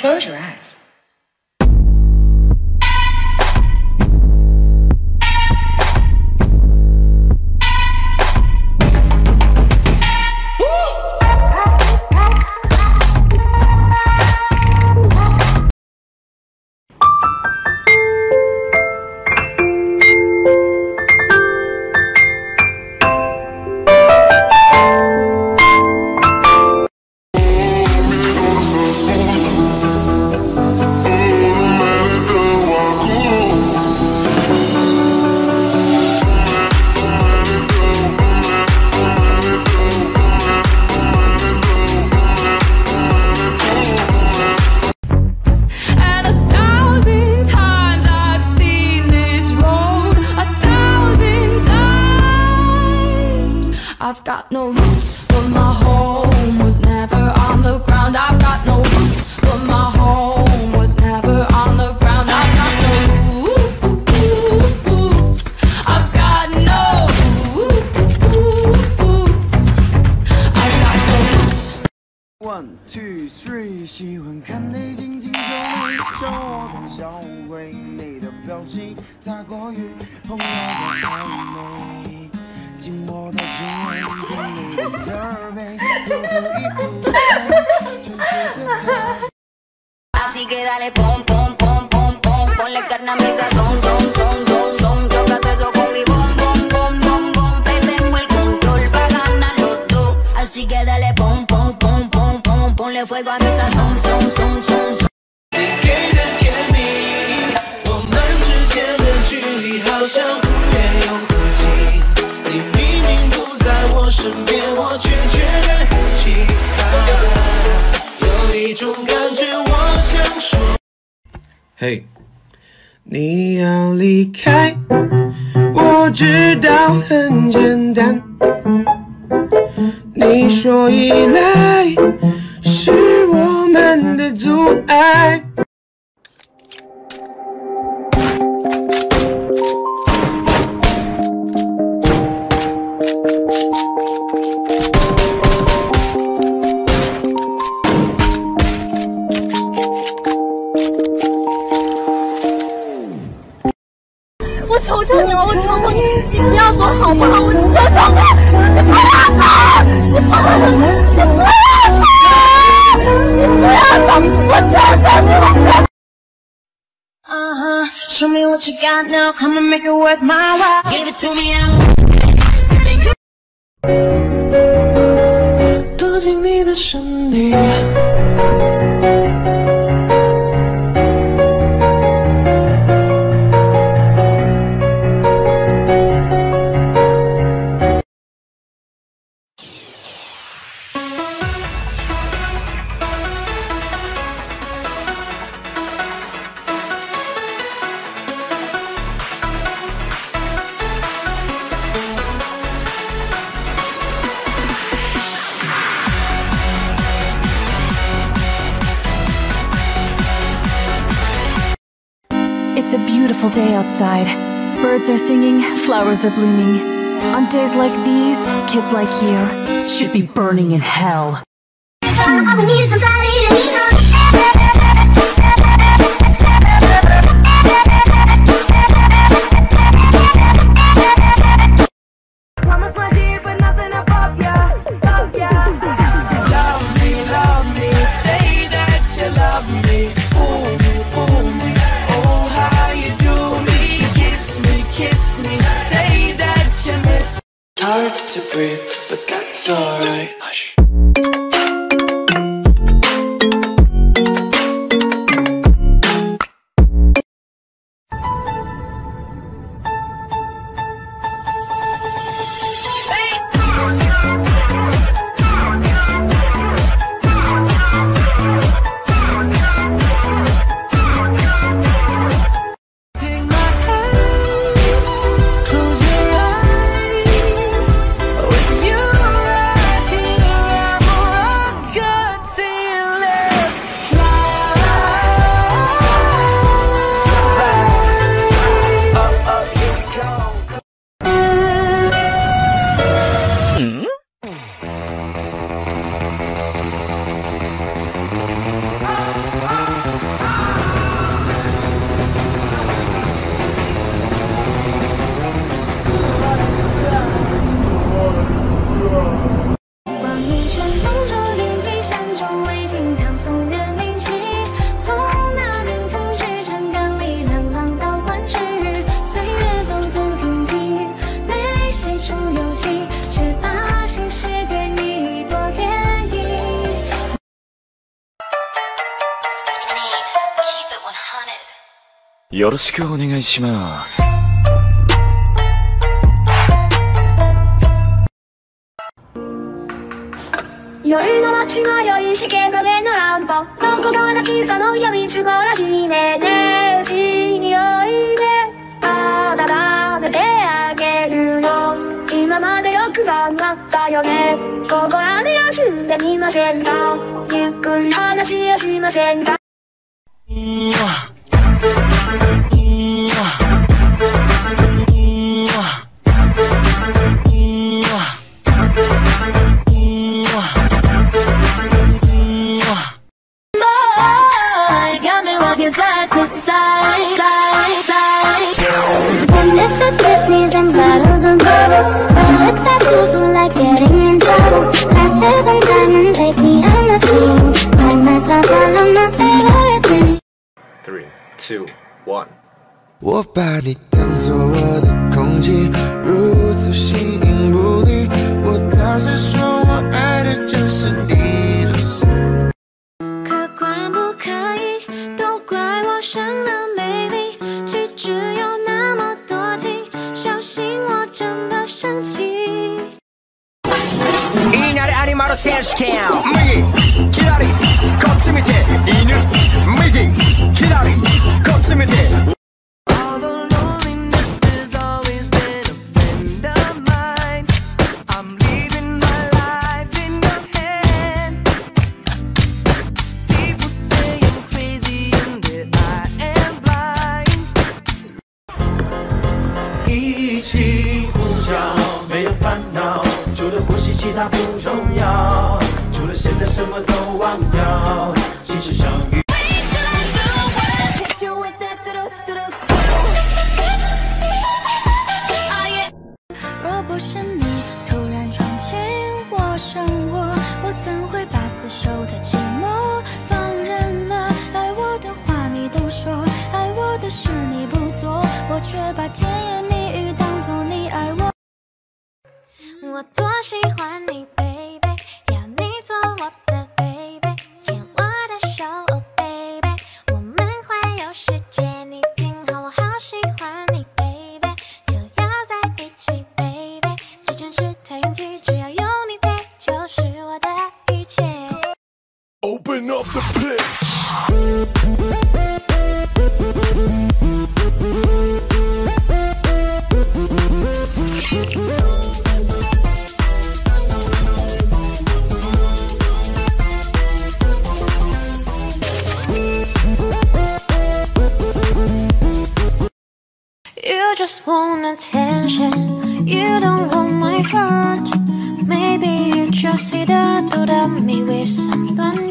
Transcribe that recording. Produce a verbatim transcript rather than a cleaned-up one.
Close your eyes. I've got no roots, but my home was never on the ground. I've got no roots, but my home was never on the ground. I've got no roots. I've got no roots. I've got no roots. One two three， 喜欢看你紧紧皱眉，叫我胆小鬼，你的表情太过于朋友的暧昧。 紧握的紧握，跟你的责备，有头一路全学着它。 Así que dale pom pom pom pom pom, ponle carne a mi sazón, son son son son, chócate eso con mi bom bom bom bom bom, perdemos el control pa ganar los dos. Así que dale pom pom pom pom pom, ponle fuego a mi sazón, son son son son。 你给的甜蜜，我们之间的距离好像不远又不近。 你明明不在我身边，我却觉得很奇怪。有一种感觉，我想说。 嘿，你要离开，我知道很简单。你说依赖是我们的阻碍。 我求求你了，我求求你，你不要走好不好？我求求你，你不要走，你不要走，你不要走，你不要走，我求求你，我求。Uh-huh, show me what you got now, come and make it worth my while. Give it to me now. 躲进你的身体。 It's a beautiful day outside. Birds are singing, flowers are blooming. On days like these, kids like you should be burning in hell. Hard to breathe, but that's alright. Hush. よろしくお願いします。 夜の街迷いしけ壁のランプどこから来たのよみつぼらしいねねいい匂いで温めてあげるよ今までよく頑張ったよねここらで休んでみませんかゆっくり話をしませんか Side to side, side, side. And it's the Britneys and bottles and bubbles All the tattoos were like getting in trouble Lashes and diamonds, A T M machines Buy myself all of my favorite things Three, two, one 我把你当作我的空气，如此形影不离。我大声说，我爱的就是你。 可怪不可以，都怪我生了美丽，气质有那么多情，小心我真的生气。 いなりアニマル選手権右左こっち見て犬右左こっち見て其他不重要，除了现在什么都忘掉，心事相遇。 若不是你突然闯进我生活，我怎会把死守的寂寞放任了？爱我的话你都说，爱我的事你不做，我却把甜言蜜语当作你爱我。我多喜欢你 baby 要你做我的 baby 牵我的手 oh baby 我们环游世界你听好我好喜欢你 baby 就要在一起 baby 这城市太拥挤只要有你陪就是我的一切 Open up the pit You just want attention, you don't want my heart. Maybe you just see that thought of me with someone